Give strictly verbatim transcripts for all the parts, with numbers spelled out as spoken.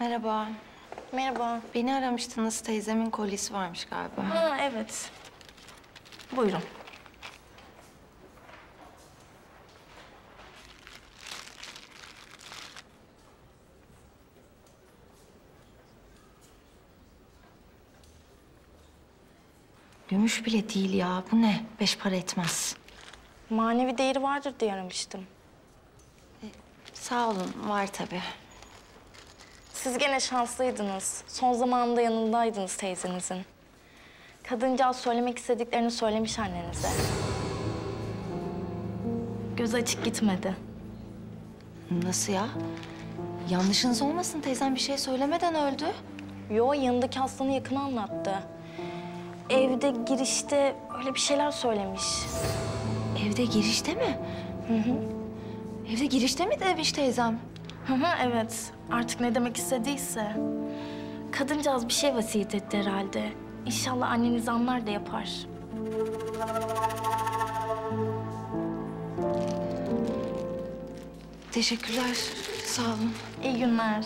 Merhaba. Merhaba. Beni aramıştınız. Teyzemin kolyesi varmış galiba. Ha, evet. Buyurun. Gümüş bile değil ya. Bu ne? Beş para etmez. Manevi değeri vardır diye aramıştım. Sağ olun. Var tabii. Siz gene şanslıydınız. Son zamanında yanındaydınız teyzenizin. Kadıncağız söylemek istediklerini söylemiş annenize. Göz açık gitmedi. Nasıl ya? Yanlışınız olmasın. Teyzem bir şey söylemeden öldü. Yo, yanındaki hastanın yakını anlattı. Evde girişte öyle bir şeyler söylemiş. Evde girişte mi? Hı hı. Evde girişte mi demiş teyzem? Hı hı, evet. Artık ne demek istediyse. Kadıncağız bir şey vasiyet etti herhalde. İnşallah anneniz anlar da yapar. Teşekkürler. Sağ olun. İyi günler.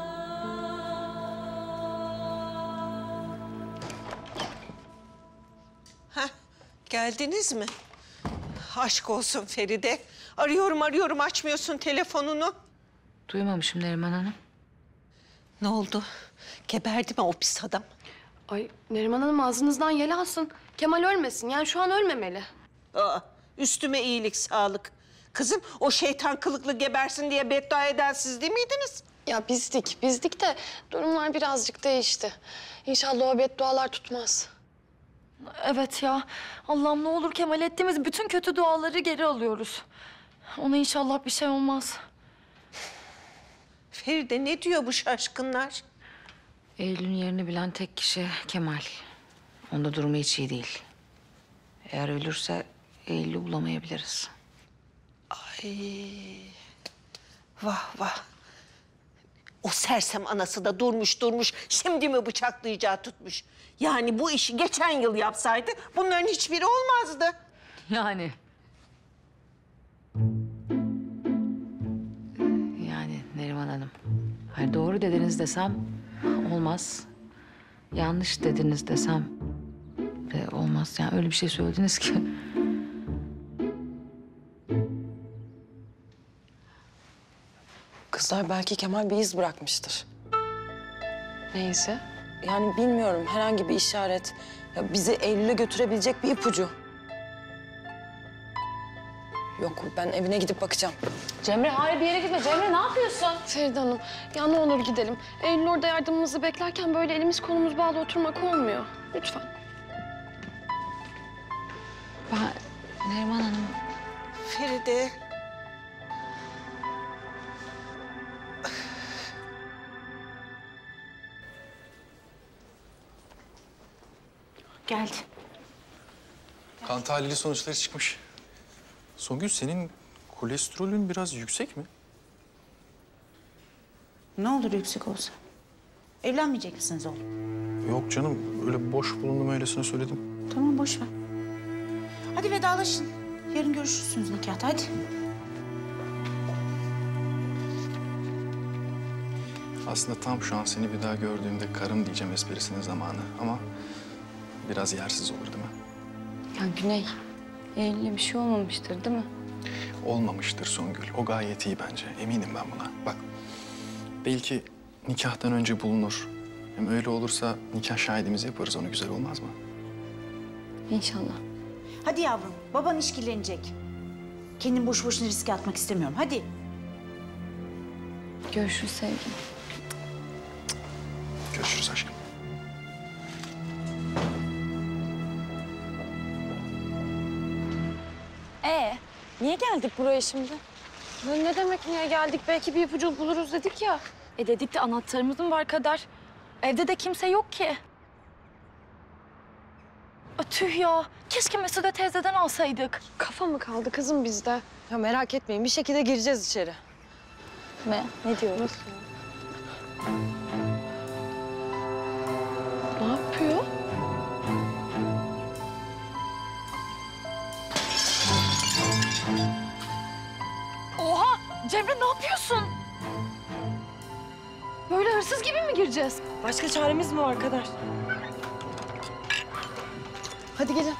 Heh, geldiniz mi? Aşk olsun Feride. Arıyorum arıyorum açmıyorsun telefonunu. Duymamışım Neriman Hanım. Ne oldu? Geberdi mi o pis adam? Ay Neriman Hanım ağzınızdan yel alsın. Kemal ölmesin. Yani şu an ölmemeli. Aa, üstüme iyilik sağlık. Kızım o şeytan kılıklı gebersin diye beddua eden siz değil miydiniz? Ya bizdik, bizdik de durumlar birazcık değişti. İnşallah o beddualar tutmaz. Evet ya. Allah'ım ne olur Kemal, ettiğimiz bütün kötü duaları geri alıyoruz. Ona inşallah bir şey olmaz. Feride ne diyor bu şaşkınlar? Eylül'ün yerini bilen tek kişi Kemal. Onda durumu hiç iyi değil. Eğer ölürse Eylül'ü bulamayabiliriz. Ay, vah vah. O sersem anası da durmuş durmuş, şimdi mi bıçaklayacağı tutmuş. Yani bu işi geçen yıl yapsaydı bunların hiçbiri olmazdı. Yani. Yani Neriman Hanım. Hayır, doğru dediniz desem olmaz. Yanlış dediniz desem de olmaz. Yani öyle bir şey söylediniz ki. Kızlar belki Kemal bir iz bırakmıştır. Neyse. Yani bilmiyorum herhangi bir işaret. Ya bizi Eylül'e götürebilecek bir ipucu. Yok ben evine gidip bakacağım. Cemre hayır, bir yere gitme. Cemre ne yapıyorsun? Feride Hanım, ya ne olur gidelim. Eylül orada yardımımızı beklerken böyle elimiz kolumuz bağlı oturmak olmuyor. Lütfen. Ben Neriman Hanım. Feride. Geldi. Kan tahlili sonuçları çıkmış. Songül, senin kolesterolün biraz yüksek mi? Ne olur yüksek olsa. Evlenmeyecek misiniz oğlum? Yok canım, öyle boş bulundum öylesine söyledim. Tamam boş ver. Hadi vedalaşın. Yarın görüşürsünüz nikahta hadi. Aslında tam şu an seni bir daha gördüğümde karım diyeceğim esprisinin zamanı ama biraz yersiz olur değil mi? Ya Güney, Eylül'e bir şey olmamıştır değil mi? Olmamıştır Songül. O gayet iyi bence. Eminim ben buna. Bak, belki nikahtan önce bulunur. Hem öyle olursa nikah şahidimizi yaparız. Onu güzel olmaz mı? İnşallah. Hadi yavrum baban işkillenecek. Kendimi boş boşuna riske atmak istemiyorum hadi. Görüşürüz sevgilim. Görüşürüz aşkım. Ee, niye geldik buraya şimdi? Ya ne demek niye geldik? Belki bir ipucu buluruz dedik ya. E dedik de anahtarımız mı var Kader? Evde de kimse yok ki. A, tüh ya. Keşke Mesude teyzeden alsaydık. Kafa mı kaldı kızım bizde? Ya merak etmeyin bir şekilde gireceğiz içeri. Ne? Ne diyoruz? Ne yapıyor? Oha! Cemre ne yapıyorsun? Böyle hırsız gibi gireceğiz. Başka çaremiz mi var Kader? Hadi gelin.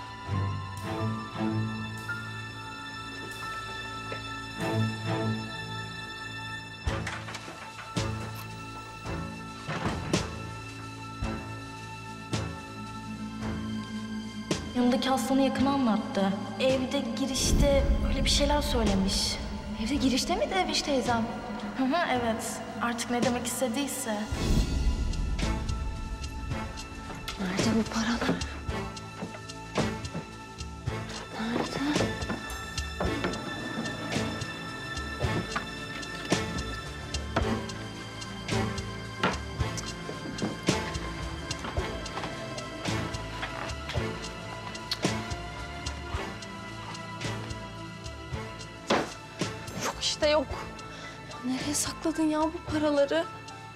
Yanındaki hastanın yakını anlattı. Evde girişte öyle bir şeyler söylemiş. Evde girişte mi Derviş teyzem? Hı hı, evet. Artık ne demek istediyse. Nerede bu paralar? Nerede? Yok işte yok. Nereye sakladın ya bu paraları?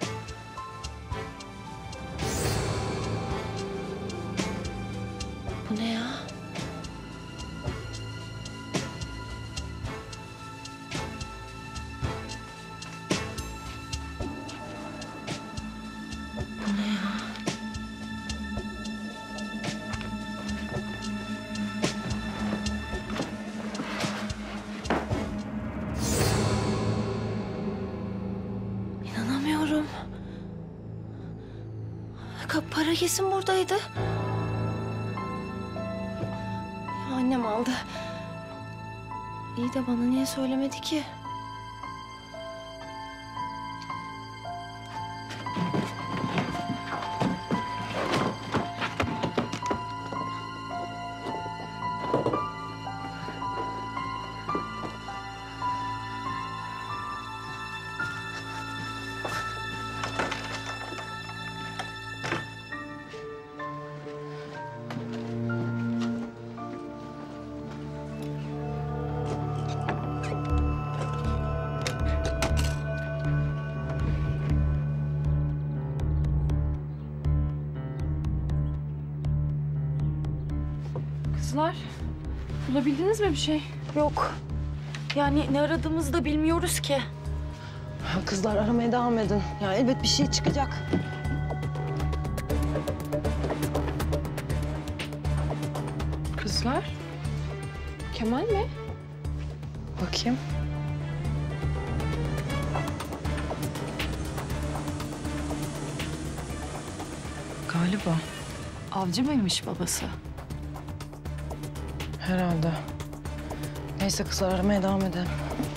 Bu ne ya? Bu ne ya? İnanamıyorum. Ka- Para kesin buradaydı. Ya annem aldı. İyi de bana niye söylemedi ki? Kızlar, bulabildiniz mi bir şey? Yok. Yani ne aradığımızı da bilmiyoruz ki. Kızlar aramaya devam edin. Ya elbet bir şey çıkacak. Kızlar? Kemal mi? Bakayım. Galiba. Avcı mıymış babası? Herhalde. Neyse kızlar aramaya devam edelim.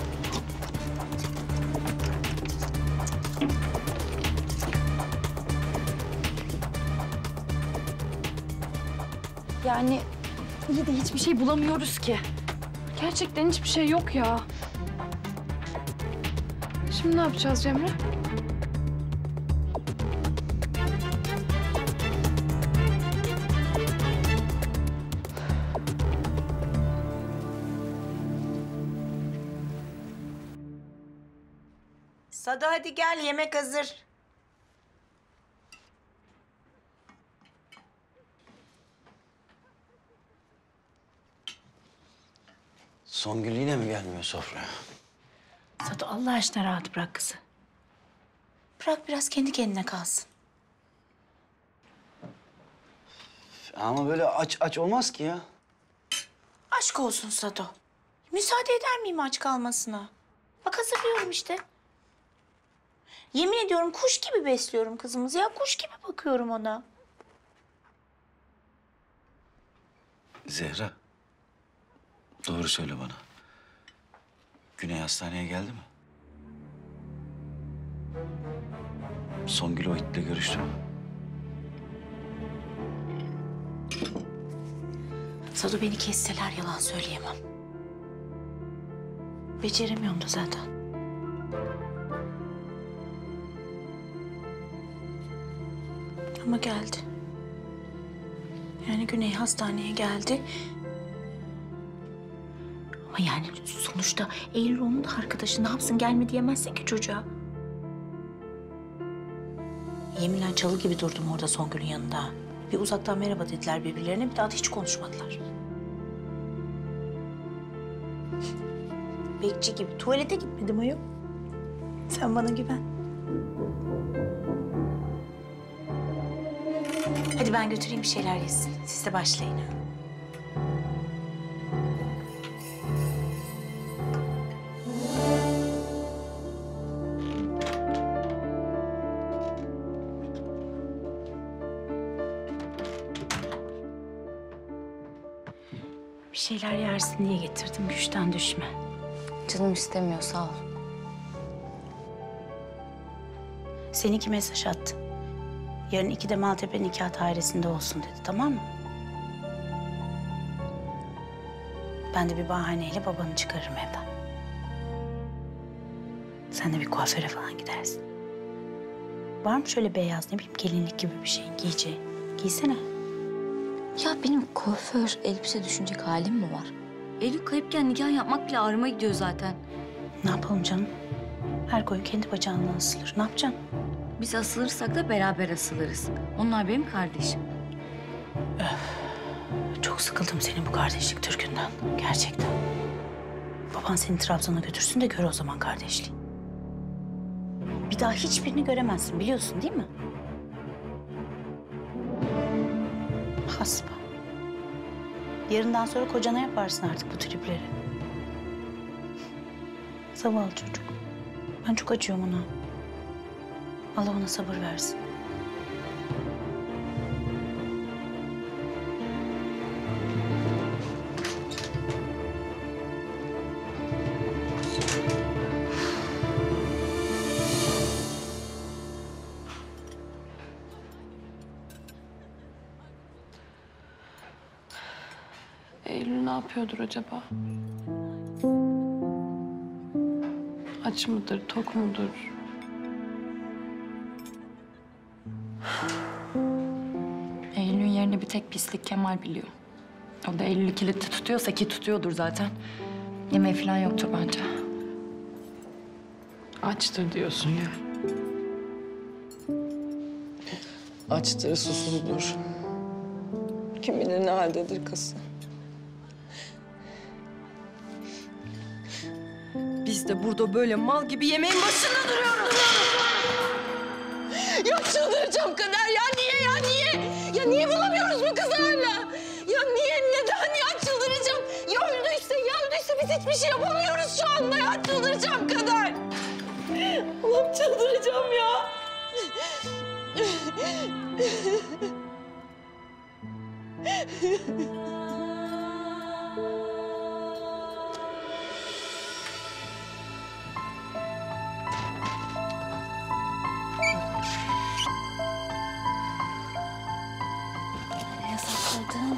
Yani iyi de hiçbir şey bulamıyoruz ki. Gerçekten hiçbir şey yok ya. Şimdi ne yapacağız Cemre? Sado hadi gel, yemek hazır. Songül yine mi gelmiyor sofraya? Sado Allah aşkına rahat bırak kızı. Bırak biraz kendi kendine kalsın. Ama böyle aç aç olmaz ki ya. Aşk olsun Sado. Müsaade eder miyim aç kalmasına? Bak hazırlıyorum işte. Yemin ediyorum kuş gibi besliyorum kızımızı ya. Kuş gibi bakıyorum ona. Zehra. Doğru söyle bana. Güney hastaneye geldi mi? Songül o itle görüştü mü? Sado beni kesseler yalan söyleyemem. Beceremiyorum da zaten. Ama geldi. Yani Güney hastaneye geldi. Ama yani sonuçta Eylül onun da arkadaşı. Ne yapsın, gelme diyemezsin ki çocuğa. Yeminle çalı gibi durdum orada Songül'ün yanında. Bir uzaktan merhaba dediler birbirlerine, bir daha da hiç konuşmadılar. Bekçi gibi. Tuvalete gitmedim ayol. Sen bana güven. Hadi ben götüreyim bir şeyler yesin. Siz de başlayın. Bir şeyler yersin diye getirdim. Güçten düşme. Canım istemiyor, sağ ol. Seninki mesaj attı. Yarın ikide Maltepe nikah dairesinde olsun dedi, tamam mı? Ben de bir bahaneyle babanı çıkarırım evden. Sen de bir kuaföre falan gidersin. Var mı şöyle beyaz, ne bileyim gelinlik gibi bir şeyin giyeceğin? Giysene. Ya benim kuaför, elbise düşünecek halim mi var? Eylül kayıpken nikah yapmak bile ağrıma gidiyor zaten. Ne yapalım canım? Her koyun kendi bacağından asılır. Ne yapacaksın? Biz asılırsak da beraber asılırız. Onlar benim kardeşim. Çok sıkıldım senin bu kardeşlik türkünden. Gerçekten. Baban seni Trabzon'a götürsün de gör o zaman kardeşliği. Bir daha hiçbirini göremezsin biliyorsun değil mi? Hasba. Yarından sonra kocana yaparsın artık bu tripleri. Zavallı çocuk. Ben çok acıyorum ona. Allah ona sabır versin. Eylül ne yapıyordur acaba? Aç mıdır, tok mudur? Eylül'ün yerini bir tek pislik Kemal biliyor. O da Eylül'ü kilitli tutuyorsa ki tutuyordur zaten. Yemeği falan yoktur bence. Açtır diyorsun ya. Açtır, susuzdur. Kim bilir ne haldedir kız. Biz de burada böyle mal gibi yemeğin başında duruyoruz. Ya çıldıracağım Kader ya. Niye ya niye? Ya niye bulamıyoruz bu kızı hala? Ya niye neden ya çıldıracağım? Ya öldüyse ya öldüyse biz hiçbir şey yapamıyoruz şu anda ya. Çıldıracağım Kader. Allah'ım çıldıracağım ya. Nereye sakladın?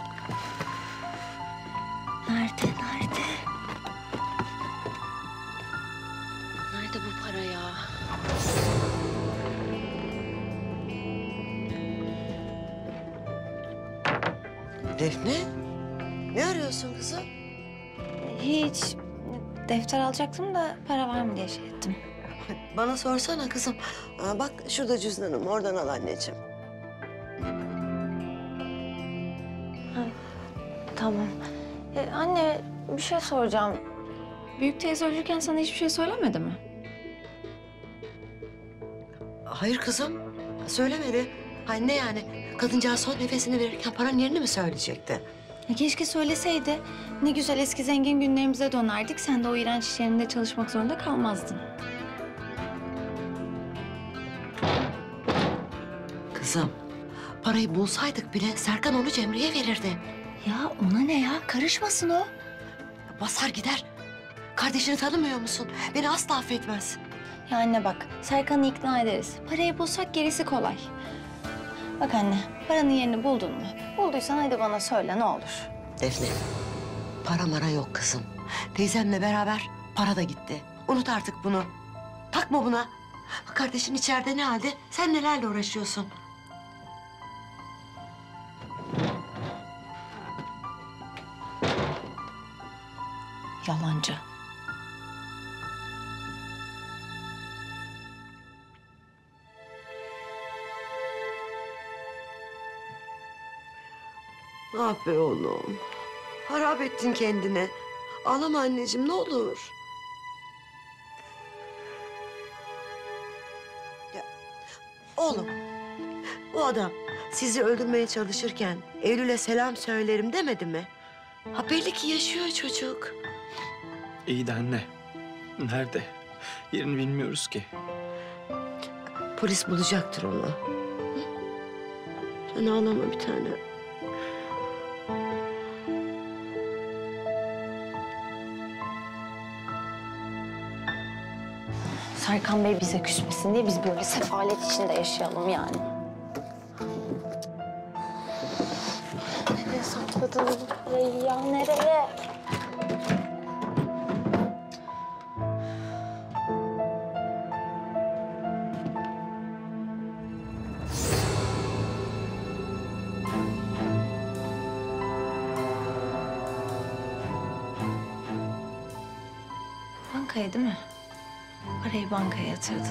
Nerede, nerede? Nerede bu para ya? Defne, ne arıyorsun kızım? Hiç. Defter alacaktım da para var mı diye şey ettim. Bana sorsana kızım. Aa, bak şurada cüzdanım, oradan al anneciğim. Tamam. Ee, anne bir şey soracağım. Büyük teyze ölürken sana hiçbir şey söylemedi mi? Hayır kızım, söylemedi. Hay ne yani? Kadıncağız son nefesini verirken paranın yerini mi söyleyecekti? Ya keşke söyleseydi. Ne güzel eski zengin günlerimize dönerdik. Sen de o iğrenç iş yerinde çalışmak zorunda kalmazdın. Kızım, parayı bulsaydık bile Serkan onu Cemre'ye verirdi. Ya ona ne ya? Karışmasın o. Basar gider. Kardeşini tanımıyor musun? Beni asla affetmez. Ya anne bak, Serkan'ı ikna ederiz. Parayı bulsak gerisi kolay. Bak anne, paranın yerini buldun mu? Bulduysan hadi bana söyle ne olur. Defne, para mara yok kızım. Teyzemle beraber para da gitti. Unut artık bunu. Takma buna. Kardeşin içeride ne halde? Sen nelerle uğraşıyorsun? Yalancı. Ah be oğlum. Harap ettin kendine. Ağlama anneciğim ne olur. Ya, oğlum, bu adam sizi öldürmeye çalışırken Eylül'e selam söylerim demedi mi? Ha belli ki yaşıyor çocuk. İyi de anne. Nerede? Yerini bilmiyoruz ki. Polis bulacaktır onu. Hı? Sen ağlama bir tane. Serkan Bey bize küsmesin diye biz böyle sefalet içinde yaşayalım yani. Nereye sakladın bu parayı ya? Nereye? Bankaya değil mi? Parayı bankaya yatırdın.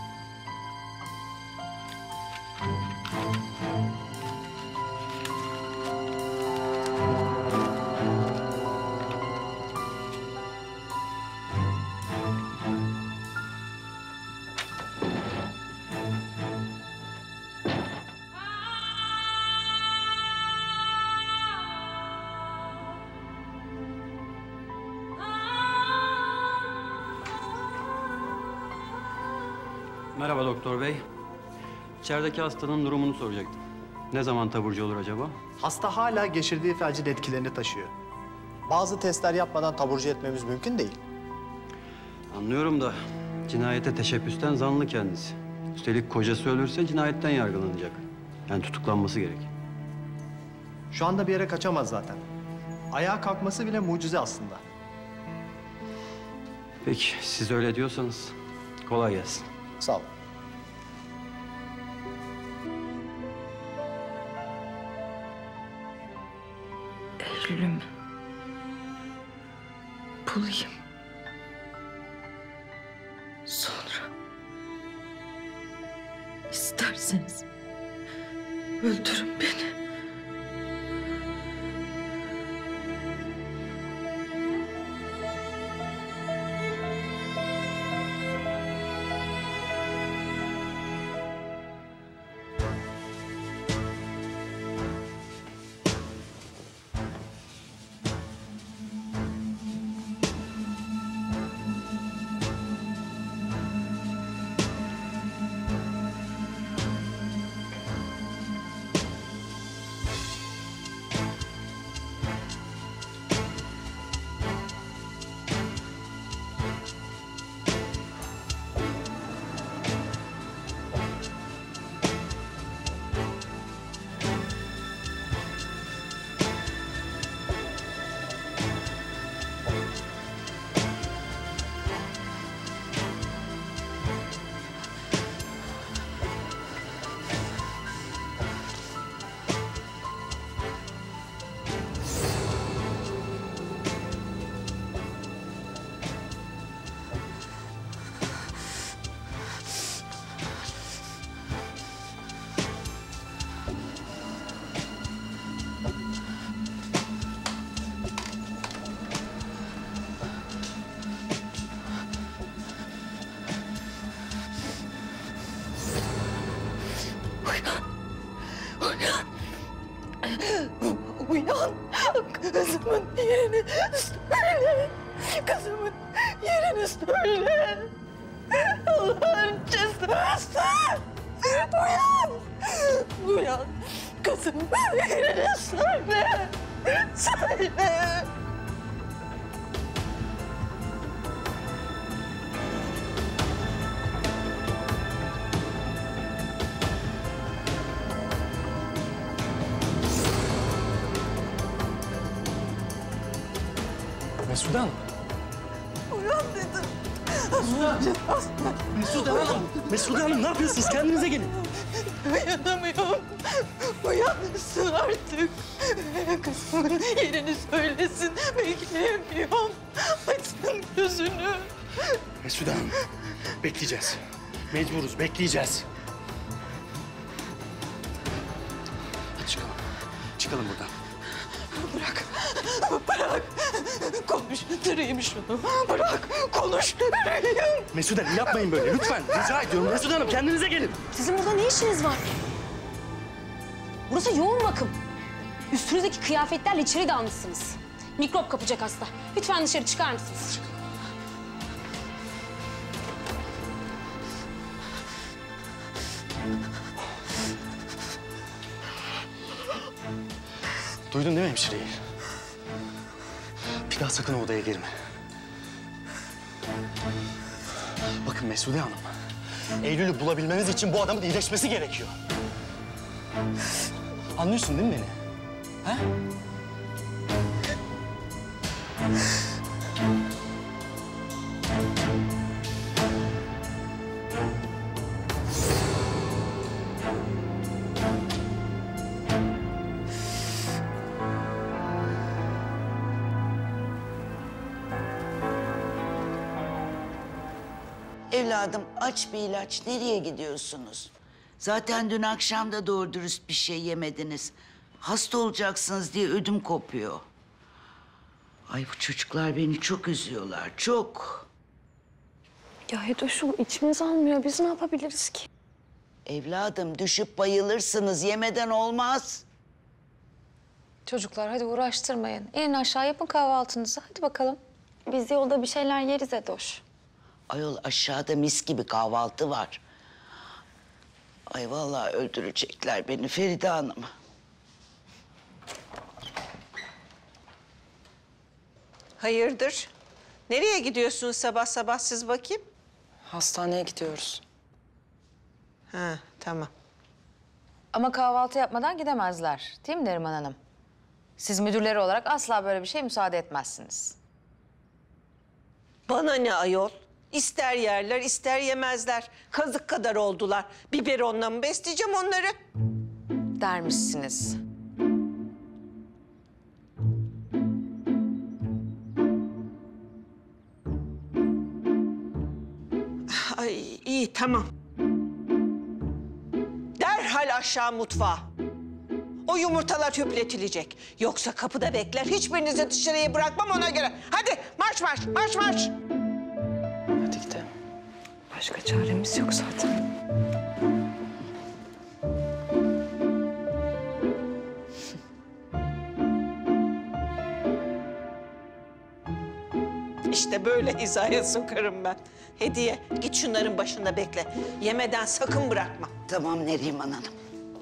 Merhaba doktor bey. İçerideki hastanın durumunu soracaktım. Ne zaman taburcu olur acaba? Hasta hala geçirdiği felcin etkilerini taşıyor. Bazı testler yapmadan taburcu etmemiz mümkün değil. Anlıyorum da cinayete teşebbüsten zanlı kendisi. Üstelik kocası ölürse cinayetten yargılanacak. Yani tutuklanması gerek. Şu anda bir yere kaçamaz zaten. Ayağa kalkması bile mucize aslında. Peki siz öyle diyorsanız kolay gelsin. Sağ ol. Eylül'üm. Bulayım. Sonra isterseniz öldürün beni. Uyan. Kızımın yerini söyle. Kızımın yerini söyle. Allah'ın cezası. Uyan. Uyan. Kızımın yerini söyle. Söyle. Mesude Hanım. Uyan dedim. Mesude Hanım. Mesude Hanım ne yapıyorsunuz? Kendinize gelin. Uyanamıyorum. Uyansın artık. Kızımın yerini söylesin. Bekleyemiyorum. Açsın gözünü. Mesude Hanım. Bekleyeceğiz. Mecburuz. Bekleyeceğiz. Hadi çıkalım. Çıkalım buradan. Bırak. Bırak. Konuşturayım şunu. Bırak. Konuşturayım. Mesude Hanım yapmayın böyle lütfen. Rica ediyorum. Mesude Hanım kendinize gelin. Sizin burada ne işiniz var? Burası yoğun bakım. Üstünüzdeki kıyafetlerle içeri dalmışsınız. Mikrop kapacak hasta. Lütfen dışarı çıkar mısınız? Duydun değil mi hemşireyi? Bir daha sakın o odaya girme. Bakın Mesude Hanım, Eylül'ü bulabilmemiz için bu adamın iyileşmesi gerekiyor. Anlıyorsun değil mi beni? Ha? Evladım aç bir ilaç. Nereye gidiyorsunuz? Zaten dün akşam da doğru dürüst bir şey yemediniz. Hasta olacaksınız diye ödüm kopuyor. Ay bu çocuklar beni çok üzüyorlar, çok. Ya Hedoş'um içimiz almıyor. Biz ne yapabiliriz ki? Evladım düşüp bayılırsınız. Yemeden olmaz. Çocuklar hadi uğraştırmayın. İnin aşağı yapın kahvaltınızı. Hadi bakalım. Biz yolda bir şeyler yeriz Edoş. Ayol aşağıda mis gibi kahvaltı var. Ay vallahi öldürecekler beni Feride Hanım. Hayırdır? Nereye gidiyorsunuz sabah sabah siz bakayım? Hastaneye gidiyoruz. Ha, tamam. Ama kahvaltı yapmadan gidemezler. Değil mi Neriman Hanım? Siz müdürleri olarak asla böyle bir şey müsaade etmezsiniz. Bana ne ayol? İster yerler, ister yemezler. Kazık kadar oldular. Biberonla mı besleyeceğim onları? Dermişsiniz. Ay iyi, tamam. Derhal aşağı mutfağa. O yumurtalar hüpletilecek. Yoksa kapıda bekler, hiçbirinizi dışarıya bırakmam ona göre. Hadi marş marş, marş marş. Hadi gidelim. Başka çaremiz yok zaten. İşte böyle hizaya sokarım ben. Hediye, git şunların başında bekle. Yemeden sakın bırakma. Tamam Neriman Hanım.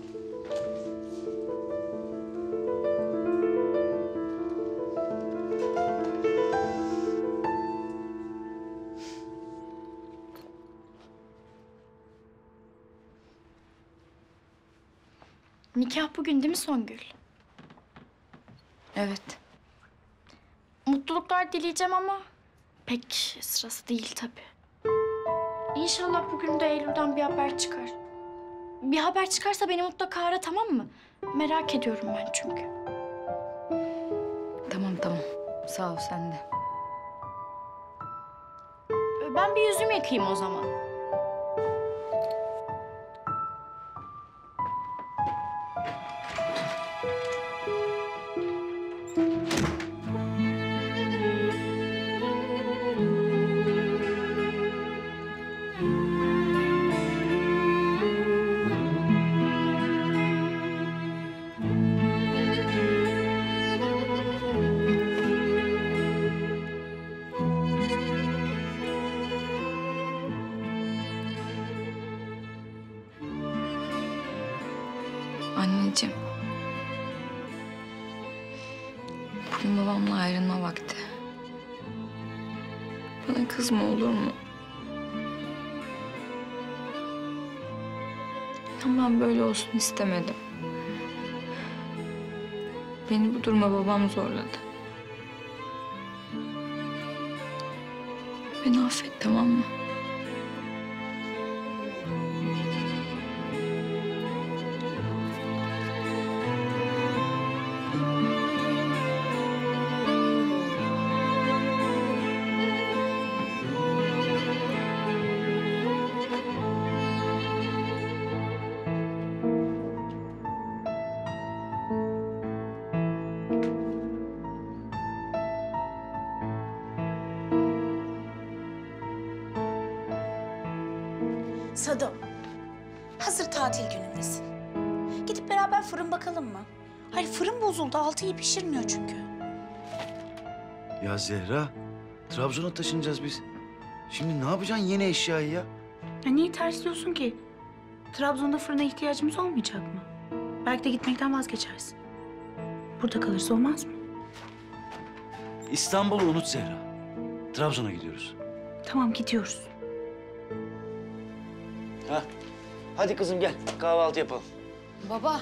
Nikah bugün değil mi Songül? Evet. Mutluluklar dileyeceğim ama pek sırası değil tabii. İnşallah bugün de Eylül'den bir haber çıkar. Bir haber çıkarsa beni mutlaka ara, tamam mı? Merak ediyorum ben çünkü. Tamam tamam. Sağ ol sen de. Ben bir yüzümü yıkayayım o zaman. Anneciğim. Bugün babamla ayrılma vakti. Bana kızma olur mu? Ama ben böyle olsun istemedim. Beni bu duruma babam zorladı. Beni affet, tamam mı? Sado, hazır tatil günündesin. Gidip beraber fırın bakalım mı? Hayır fırın bozuldu. Altı iyi pişirmiyor çünkü. Ya Zehra, Trabzon'a taşınacağız biz. Şimdi ne yapacaksın yeni eşyayı ya? Ya niye tersliyorsun ki? Trabzon'da fırına ihtiyacımız olmayacak mı? Belki de gitmekten vazgeçersin. Burada kalırsa olmaz mı? İstanbul'u unut Zehra. Trabzon'a gidiyoruz. Tamam gidiyoruz. Ha, hadi kızım gel kahvaltı yapalım. Baba.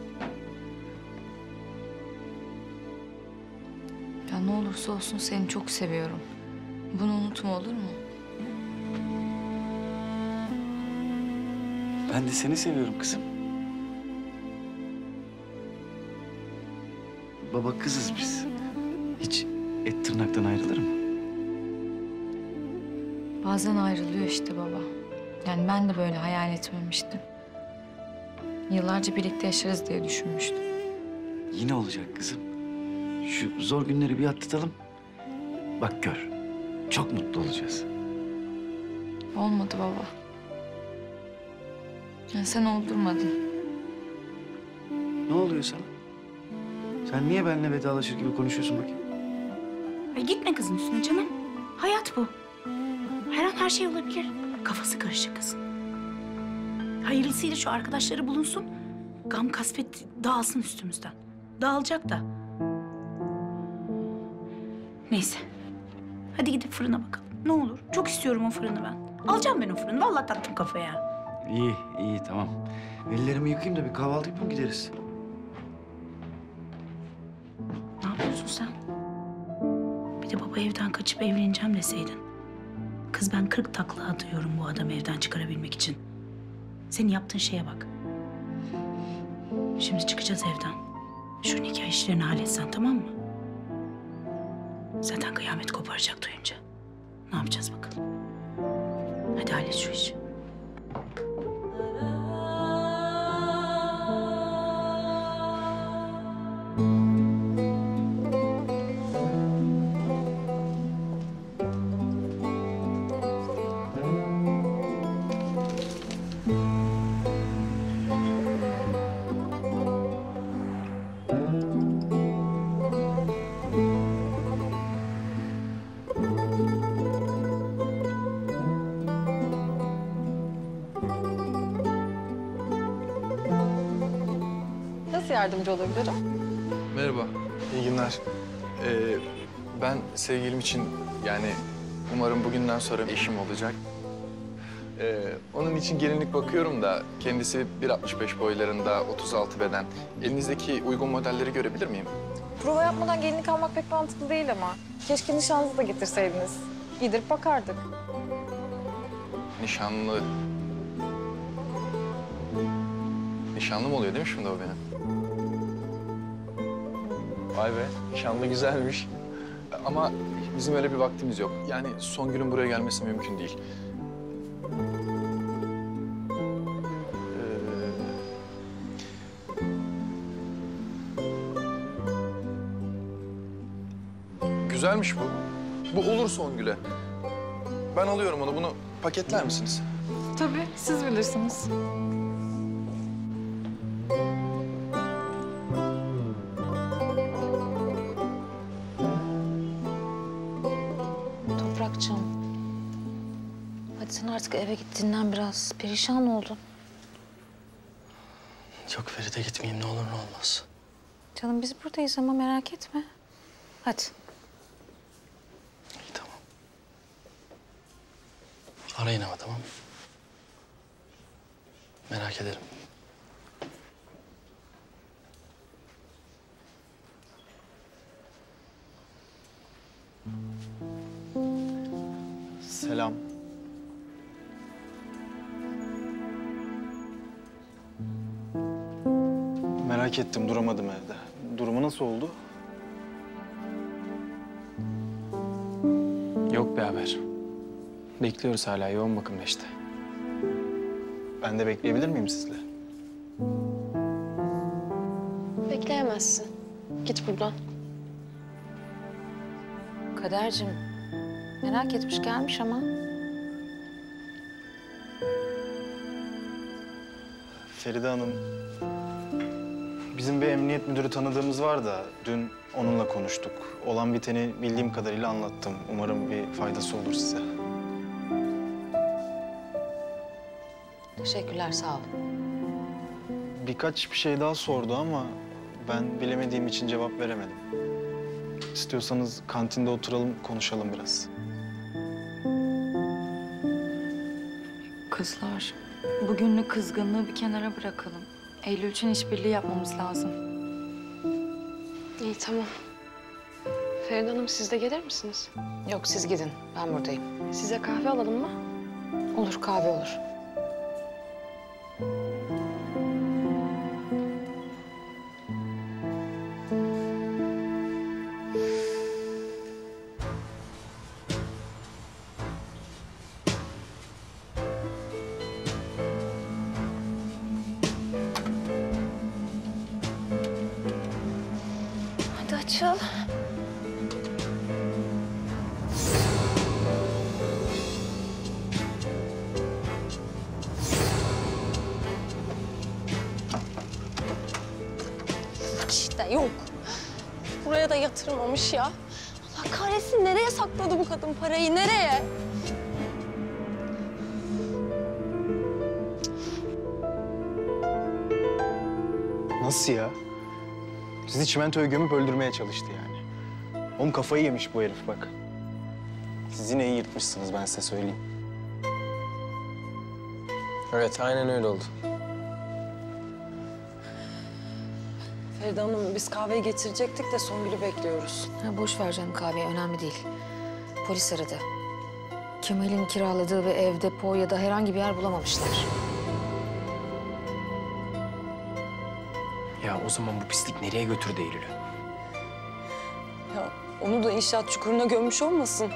Ya ne olursa olsun seni çok seviyorum. Bunu unutma olur mu? Ben de seni seviyorum kızım. Baba kızız biz. Hiç et tırnaktan ayrılır mı? Bazen ayrılıyor işte baba. Yani ben de böyle hayal etmemiştim. Yıllarca birlikte yaşarız diye düşünmüştüm. Yine olacak kızım. Şu zor günleri bir atlatalım. Bak gör, çok mutlu olacağız. Olmadı baba. Yani sen oldurmadın. Ne oluyor sana? Sen niye benimle vedalaşır gibi konuşuyorsun bakayım? Ay gitme kızın üstüne canım. Hayat bu. Her an her şey olabilir. Kafası karışık kızın. Hayırlısıyla şu arkadaşları bulunsun. Gam kasvet dağılsın üstümüzden. Dağılacak da. Neyse. Hadi gidip fırına bakalım. Ne olur. Çok istiyorum o fırını ben. Alacağım ben o fırını. Vallahi taktım kafaya. İyi, iyi tamam. Ellerimi yıkayayım da bir kahvaltı yapayım gideriz. Ne yapıyorsun sen? Bir de baba evden kaçıp evleneceğim deseydin. Kız ben kırk takla atıyorum bu adamı evden çıkarabilmek için. Senin yaptığın şeye bak. Şimdi çıkacağız evden. Şu nikah işlerini halletsen tamam mı? Zaten kıyamet koparacak duyunca. Ne yapacağız bakalım? Hadi hallet şu işi. Nasıl yardımcı olabilirim? Merhaba, iyi günler. Ee, ben sevgilim için yani umarım bugünden sonra eşim olacak. Ee, onun için gelinlik bakıyorum da kendisi bir altmış beş boylarında, otuz altı beden. Elinizdeki uygun modelleri görebilir miyim? Prova yapmadan gelinlik almak pek mantıklı değil ama. Keşke nişanınızı da getirseydiniz. Giydirip bakardık. Nişanlı. Nişanlı mı oluyor değil mi şimdi o benim? Vay be, nişanlı güzelmiş. Ama bizim öyle bir vaktimiz yok. Yani Songül'ün buraya gelmesi mümkün değil. Ee... Güzelmiş bu. Bu olur Songül'e. Ben alıyorum onu. Bunu paketler misiniz? Tabii, siz bilirsiniz. Toprakçığım. Hadi sen artık eve git dinlen biraz. Perişan oldun. Yok Feride gitmeyeyim ne olur ne olmaz. Canım biz buradayız ama merak etme. Hadi. İyi tamam. Arayın ama tamam mı? Merak ederim. Selam. Merak ettim, duramadım evde. Durumu nasıl oldu? Yok bir haber. Bekliyoruz hala yoğun bakımda işte. Ben de bekleyebilir miyim sizle? Bekleyemezsin. Git buradan. Kadercim merak etmiş gelmiş ama. Feride Hanım, Bizim bir emniyet müdürü tanıdığımız var da dün onunla konuştuk. Olan biteni bildiğim kadarıyla anlattım. Umarım bir faydası olur size. Teşekkürler, sağ ol. Birkaç bir şey daha sordu ama ben bilemediğim için cevap veremedim. İstiyorsanız kantinde oturalım, konuşalım biraz. Kızlar, bugünlük kızgınlığı bir kenara bırakalım. Eylül için işbirliği yapmamız lazım. İyi, tamam. Feride Hanım, siz de gelir misiniz? Yok, siz gidin. Ben buradayım. Size kahve alalım mı? Olur, kahve olur. Hadi açıl. İşte yok. Buraya da yatırmamış ya. Allah kahretsin, nereye sakladı bu kadın parayı, nereye? Nasıl ya? Sizi çimentoya gömüp öldürmeye çalıştı yani. Oğlum kafayı yemiş bu herif bak. Siz yine iyi yırtmışsınız, ben size söyleyeyim. Evet, aynen öyle oldu. Feride Hanım, biz kahveyi getirecektik de Songül'ü bekliyoruz. Ha, boş ver canım kahveyi, önemli değil. Polis aradı. Kemal'in kiraladığı bir ev, depo ya da herhangi bir yer bulamamışlar. Ya o zaman bu pislik nereye götürdü Eylül'ü? Ya onu da inşaat çukuruna gömmüş olmasın?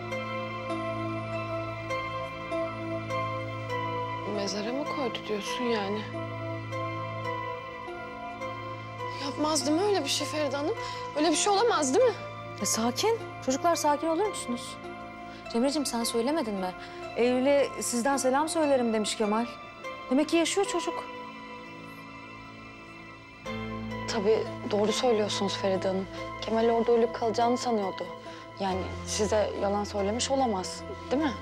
Mezara mı koydu diyorsun yani? Yapmaz değil mi öyle bir şey Feride Hanım? Öyle bir şey olamaz değil mi? E, sakin. Çocuklar sakin olur musunuz? Cemre'ciğim sen söylemedin mi? Eylül'e sizden selam söylerim demiş Kemal. Demek ki yaşıyor çocuk. Tabii doğru söylüyorsunuz Feride Hanım. Kemal orada ölüp kalacağını sanıyordu. Yani size yalan söylemiş olamaz, değil mi?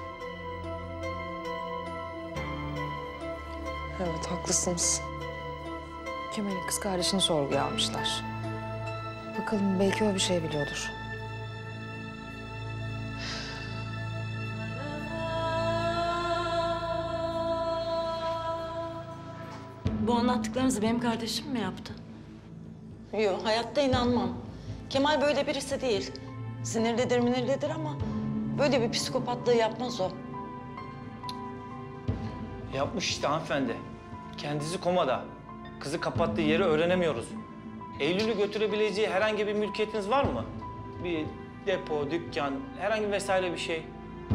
Evet, haklısınız. Kemal'in kız kardeşini sorguya almışlar. Bakalım belki o bir şey biliyordur. Bu anlattıklarınızı benim kardeşim mi yaptı? Yok, hayatta inanmam. Kemal böyle birisi değil. Sinirlidir, minirlidir ama böyle bir psikopatlığı yapmaz o. Yapmış işte hanımefendi. Kendisi komada. Kızı kapattığı yeri öğrenemiyoruz. Eylül'ü götürebileceği herhangi bir mülkiyetiniz var mı? Bir depo, dükkan, herhangi vesaire bir şey.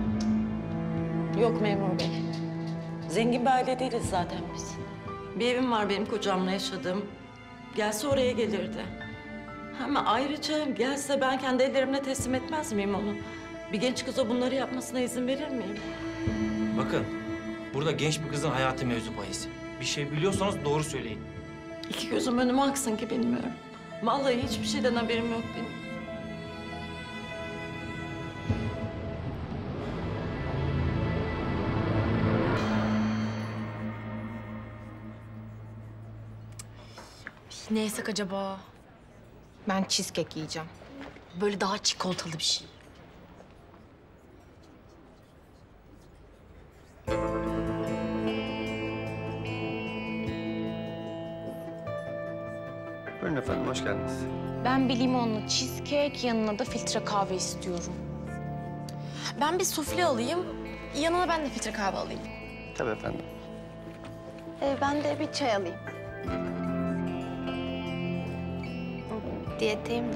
Yok memur bey. Zengin bir aile değiliz zaten biz. Bir evim var benim kocamla yaşadığım. Gelse oraya gelirdi. Ama ayrıca gelse ben kendi ellerimle teslim etmez miyim onu? Bir genç kıza bunları yapmasına izin verir miyim? Bakın, burada genç bir kızın hayatı mevzu bahis. Bir şey biliyorsanız doğru söyleyin. İki gözüm önüme aksın ki bilmiyorum. Vallahi hiçbir şeyden haberim yok benim. Ne yesek acaba? Ben cheesecake yiyeceğim. Böyle daha çikolatalı bir şey. Buyurun efendim, hoş geldiniz. Ben bir limonlu cheesecake, yanına da filtre kahve istiyorum. Ben bir sufle alayım, yanına ben de filtre kahve alayım. Tabii efendim. Ee, ben de bir çay alayım. Diyetteyim de.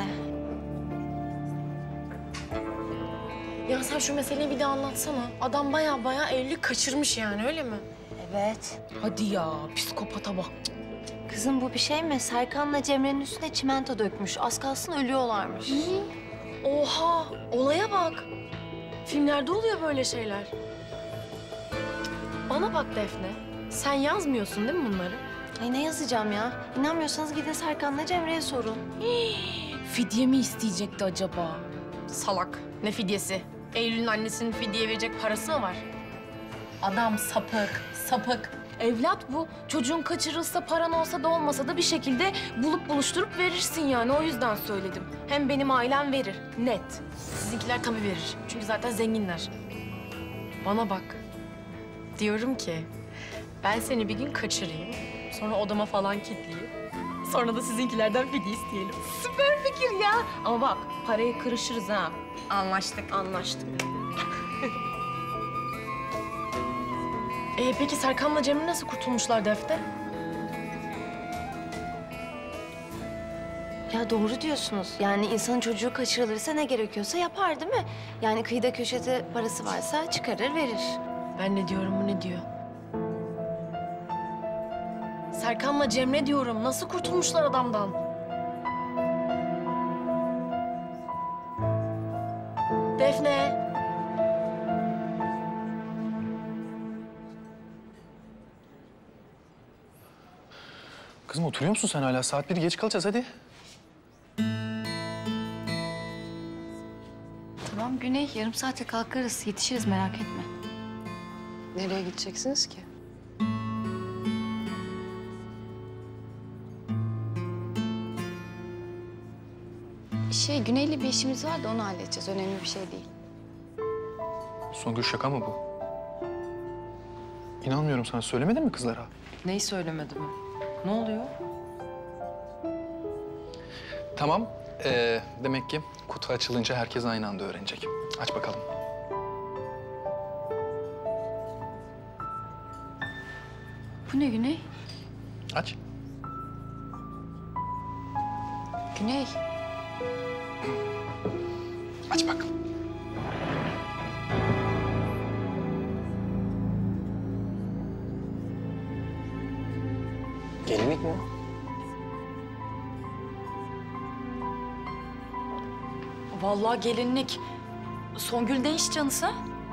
Ya sen şu meseleyi bir daha anlatsana. Adam baya baya Eylül'ü kaçırmış yani, öyle mi? Evet. Hadi ya, psikopata bak. Kızım bu bir şey mi? Serkan'la Cemre'nin üstüne çimento dökmüş. Az kalsın ölüyorlarmış. Oha, olaya bak. Filmlerde oluyor böyle şeyler. Bana bak Defne, sen yazmıyorsun değil mi bunları? Ay ne yazacağım ya? İnanmıyorsanız gidin Serkan'la Cemre'ye sorun. Fidye mi isteyecekti acaba? Salak. Ne fidyesi? Eylül'ün annesinin fidye verecek parası mı var? Adam sapık, sapık. Evlat bu. Çocuğun kaçırılsa, paran olsa da olmasa da bir şekilde bulup buluşturup verirsin yani. O yüzden söyledim. Hem benim ailem verir. Net. Sizinkiler tabii verir. Çünkü zaten zenginler. Bana bak. Diyorum ki ben seni bir gün kaçırayım. Sonra odama falan kilitleyeyim. Sonra da sizinkilerden fidye isteyelim. Süper fikir ya. Ama bak parayı kırışırız ha. Anlaştık. Anlaştık. Ee, peki Serkan'la Cemre nasıl kurtulmuşlar Defne? Ya doğru diyorsunuz. Yani insanın çocuğu kaçırılırsa ne gerekiyorsa yapar değil mi? Yani kıyıda köşede parası varsa çıkarır verir. Ben ne diyorum, bu ne diyor? Serkan'la Cemre diyorum. Nasıl kurtulmuşlar adamdan? Defne. Kızım oturuyor musun sen hala? Saat bir geç kalacağız hadi. Tamam Güney, yarım saate kalkarız. Yetişiriz, merak etme. Nereye gideceksiniz ki? Şey, Güney'le bir işimiz var da onu halledeceğiz. Önemli bir şey değil. Songül şaka mı bu? İnanmıyorum sana. Söylemedin mi kızlara? Neyi söylemedim? Ne oluyor? Tamam. Ee, demek ki kutu açılınca herkes aynı anda öğrenecek. Aç bakalım. Bu ne Güney? Aç. Güney. Aç bak. Gelinlik mi? Vallahi gelinlik. Songül ne iş canısı?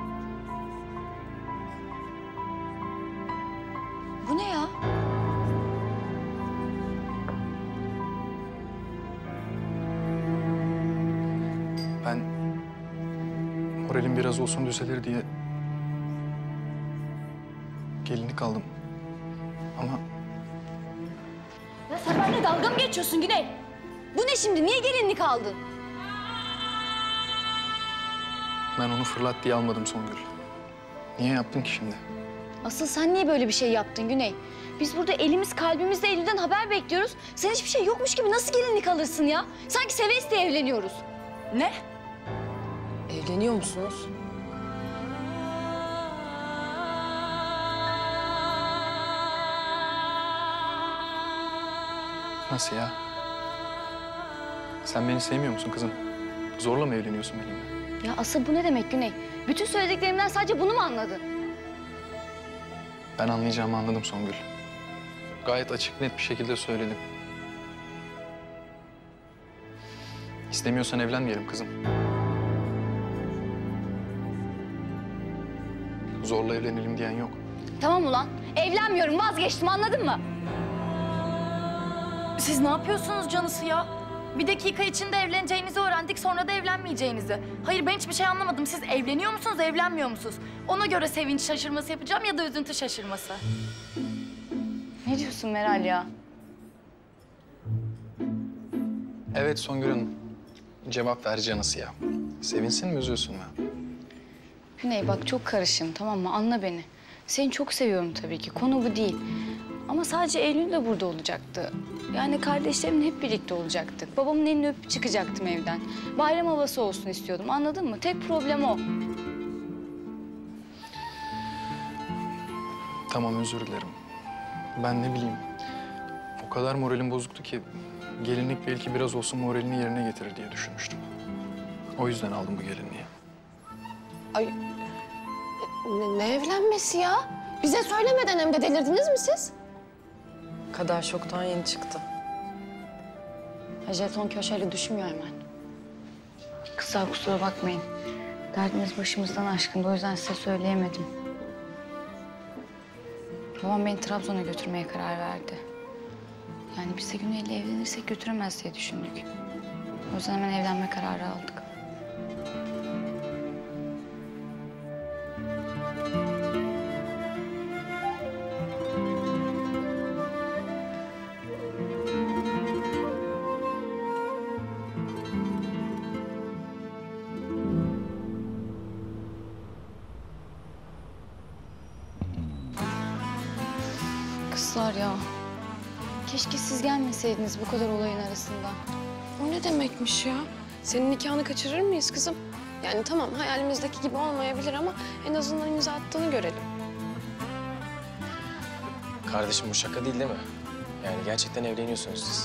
Bu ne ya? Ben moralim biraz olsun düzelir diye gelinlik aldım. Ama Ya sen benimle dalga mı geçiyorsun Güney? Bu ne şimdi? Niye gelinlik aldın? ben onu fırlat diye almadım Songül. Niye yaptın ki şimdi? Asıl sen niye böyle bir şey yaptın Güney? Biz burada elimiz kalbimizde Eylül'den haber bekliyoruz. Sen hiçbir şey yokmuş gibi nasıl gelinlik alırsın ya? Sanki seve isteye evleniyoruz. Ne? Evleniyor musunuz? Nasıl ya? Sen beni sevmiyor musun kızım? Zorla mı evleniyorsun benimle? Ya asıl bu ne demek Güney? Bütün söylediklerimden sadece bunu mu anladın? Ben anlayacağımı anladım Songül. Gayet açık net bir şekilde söyledim. İstemiyorsan evlenmeyelim kızım. Zorla evlenelim diyen yok. Tamam ulan. Evlenmiyorum, vazgeçtim, anladın mı? Siz ne yapıyorsunuz canısı ya? Bir dakika içinde evleneceğinizi öğrendik, sonra da evlenmeyeceğinizi. Hayır, ben hiçbir şey anlamadım. Siz evleniyor musunuz, evlenmiyor musunuz? Ona göre sevinç şaşırması yapacağım ya da üzüntü şaşırması. Ne diyorsun Meral ya? Evet Songül Hanım. Cevap ver canısı ya. Sevinsin mi, üzülsün mü? Güney bak çok karışım, tamam mı? Anla beni. Seni çok seviyorum tabii ki, konu bu değil. Ama sadece Eylül de burada olacaktı. Yani kardeşlerimle hep birlikte olacaktık. Babamın elini öpüp çıkacaktım evden. Bayram havası olsun istiyordum, anladın mı? Tek problem o. Tamam, özür dilerim. Ben ne bileyim, o kadar moralim bozuktu ki gelinlik belki biraz olsun moralini yerine getirir diye düşünmüştüm. O yüzden aldım bu gelinliği. Ay ne, ne evlenmesi ya? Bize söylemeden hem de delirdiniz mi siz? Kader şoktan yeni çıktı. Jeton köşeyle düşmüyor hemen. Kızlar kusura bakmayın. Derdiniz başımızdan aşkındı, o yüzden size söyleyemedim. Babam beni Trabzon'a götürmeye karar verdi. Yani biz de Güney'le evlenirsek götüremez diye düşündük. O yüzden hemen evlenme kararı aldık. Kızlar ya. Keşke siz gelmeseydiniz bu kadar olayın arasında. O ne demekmiş ya? Senin nikahını kaçırır mıyız kızım? Yani tamam hayalimizdeki gibi olmayabilir ama en azından imza attığını görelim. Kardeşim bu şaka değil değil mi? Yani gerçekten evleniyorsunuz siz.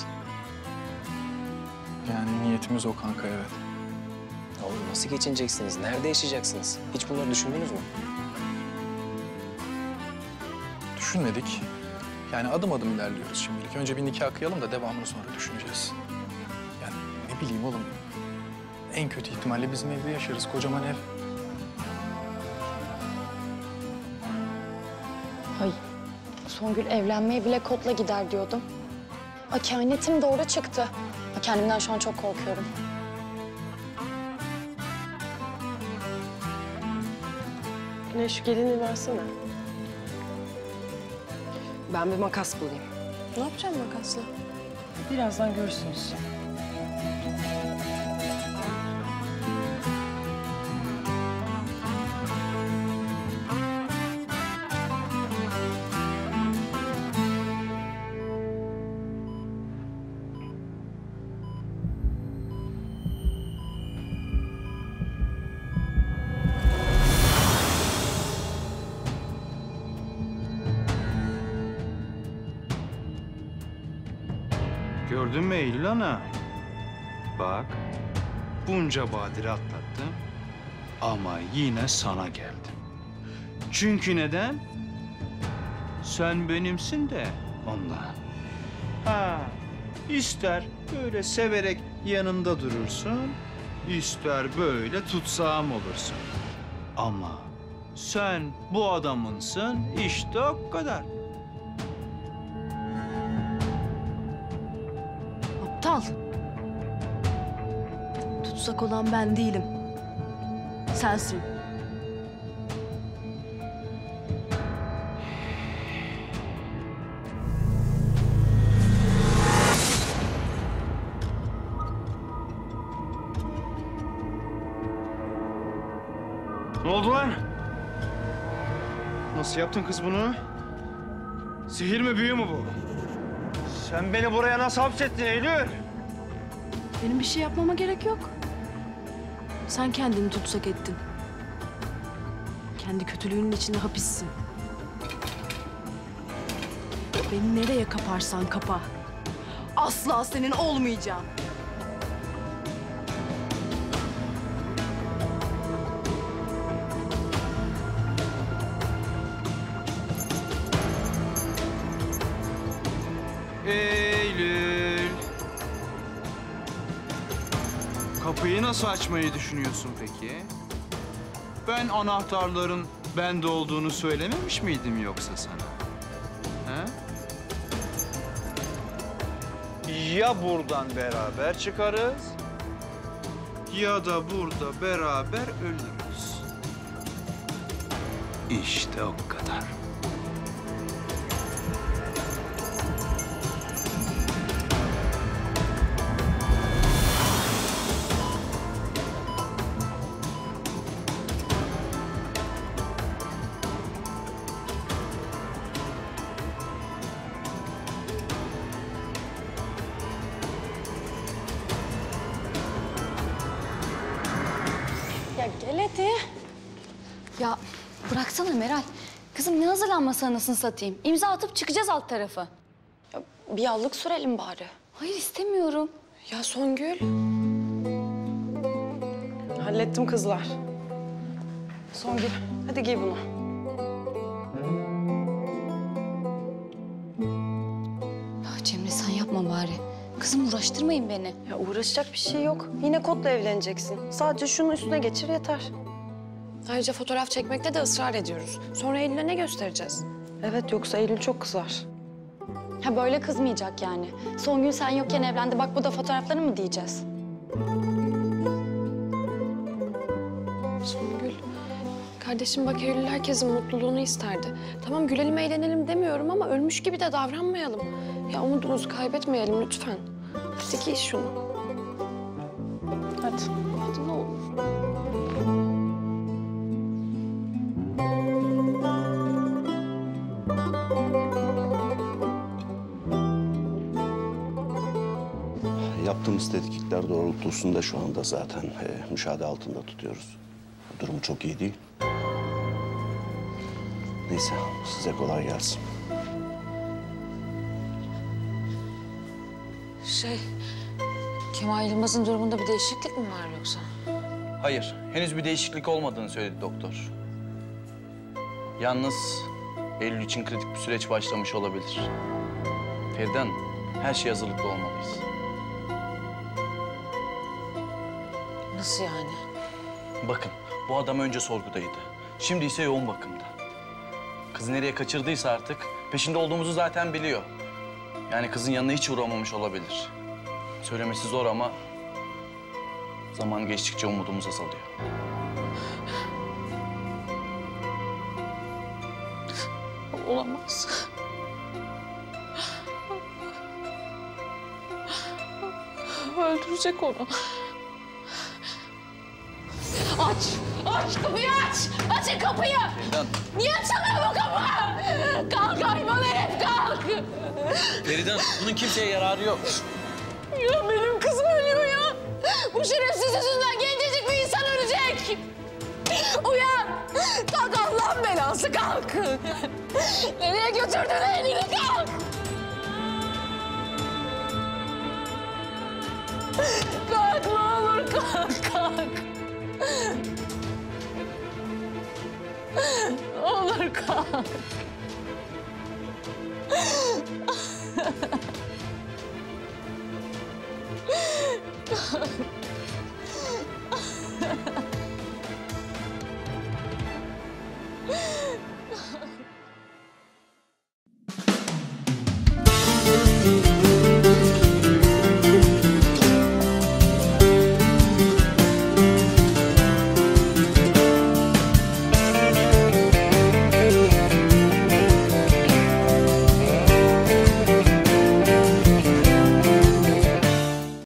Yani niyetimiz o kanka, evet. Oğlum nasıl geçineceksiniz? Nerede yaşayacaksınız? Hiç bunları düşündünüz mü? Düşünmedik. Yani adım adım ilerliyoruz şimdilik. Önce bir nikah kıyalım da devamını sonra düşüneceğiz. Yani ne bileyim oğlum. En kötü ihtimalle bizim evde yaşarız. Kocaman ev. Ay, Songül evlenmeye bile kotla gider diyordum. Ay, kehanetim doğru çıktı. Ay, kendimden şu an çok korkuyorum. Güneş şu gelini versene. Ben bir makas bulayım. Ne yapacağım makasla? Birazdan görürsünüz. Gördün mü Eylül ana? Bak, bunca badire atlattım ama yine sana geldim. Çünkü neden? Sen benimsin de ondan. Ha, ister böyle severek yanında durursun, ister böyle tutsağım olursun. Ama sen bu adamınsın, işte o kadar. Aptal. Tutsak olan ben değilim. Sensin. Ne oldu lan? Nasıl yaptın kız bunu? Sihir mi, büyü mü bu? Sen beni buraya nasıl hapsettin Eylül? Benim bir şey yapmama gerek yok. Sen kendini tutsak ettin. Kendi kötülüğünün içinde hapissin. Beni nereye kaparsan kapa. Asla senin olmayacağım. Eylül. Kapıyı nasıl açmayı düşünüyorsun peki? Ben anahtarların bende olduğunu söylememiş miydim yoksa sana? He? Ya buradan beraber çıkarız ya da burada beraber ölürüz. İşte o kadar. Ya gel hadi. Ya bıraksana Meral. Kızım ne hazırlanması anasını satayım. İmza atıp çıkacağız alt tarafı. Ya bir yallık sürelim bari. Hayır istemiyorum. Ya Songül. Hallettim kızlar. Songül hadi giy bunu. Ya Cemre sen yapma bari. Kızım uğraştırmayın beni. Ya uğraşacak bir şey yok. Yine kotla evleneceksin. Sadece şunun üstüne geçir yeter. Ayrıca fotoğraf çekmekte de ısrar ediyoruz. Sonra Eylül'e ne göstereceğiz? Evet yoksa Eylül çok kızar. Ha böyle kızmayacak yani. Son gün sen yokken evlendi, bak bu da fotoğraflarını mı diyeceğiz? Songül, kardeşim bak Eylül herkesin mutluluğunu isterdi. Tamam gülelim, eğlenelim demiyorum ama ölmüş gibi de davranmayalım. Ya umudumuzu kaybetmeyelim lütfen. Hadi giy şunu. Hadi. Hadi ne olur. Yaptığımız tetkikler doğrultusunda şu anda zaten e, müşahede altında tutuyoruz. Durumu çok iyi değil. Neyse, size kolay gelsin. Şey, Kemal Yılmaz'ın durumunda bir değişiklik mi var yoksa? Hayır, henüz bir değişiklik olmadığını söyledi doktor. Yalnız Eylül için kritik bir süreç başlamış olabilir. Feride Hanım, her şeye hazırlıklı olmalıyız. Nasıl yani? Bakın, bu adam önce sorgudaydı. Şimdi ise yoğun bakımda. Kızı nereye kaçırdıysa artık peşinde olduğumuzu zaten biliyor. Yani kızın yanına hiç uğramamış olabilir. Söylemesi zor ama zaman geçtikçe umudumuz azalıyor. Olamaz. Öldürecek onu. Aç! Aç kapıyı aç! Açın kapıyı! Feride Hanım. Niye açılmıyor bu kapı? Kalk hayvan herif kalk! Feride Hanım, bunun kimseye yararı yok. Ya benim kızım ölüyor ya! Bu şerefsiz yüzünden gencecik bir insan ölecek! Uyan! Kalk Allah'ın belası kalk! Nereye götürdün elini kalk! Kalk ne olur kalk kalk! Ne olur kalk! Kalk!